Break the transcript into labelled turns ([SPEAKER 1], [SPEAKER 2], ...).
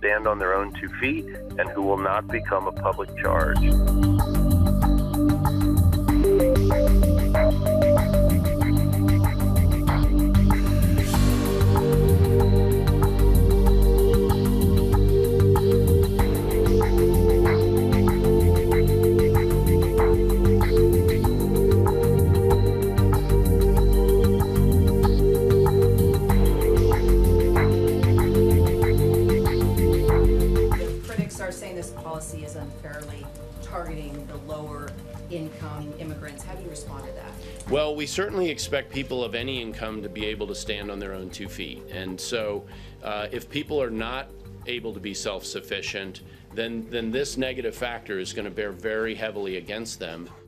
[SPEAKER 1] stand on their own 2 feet and who will not become a public charge.
[SPEAKER 2] Are saying this policy is unfairly targeting the lower income immigrants. How do you respond to that?
[SPEAKER 3] Well, we certainly expect people of any income to be able to stand on their own 2 feet. And so if people are not able to be self-sufficient, then this negative factor is going to bear very heavily against them.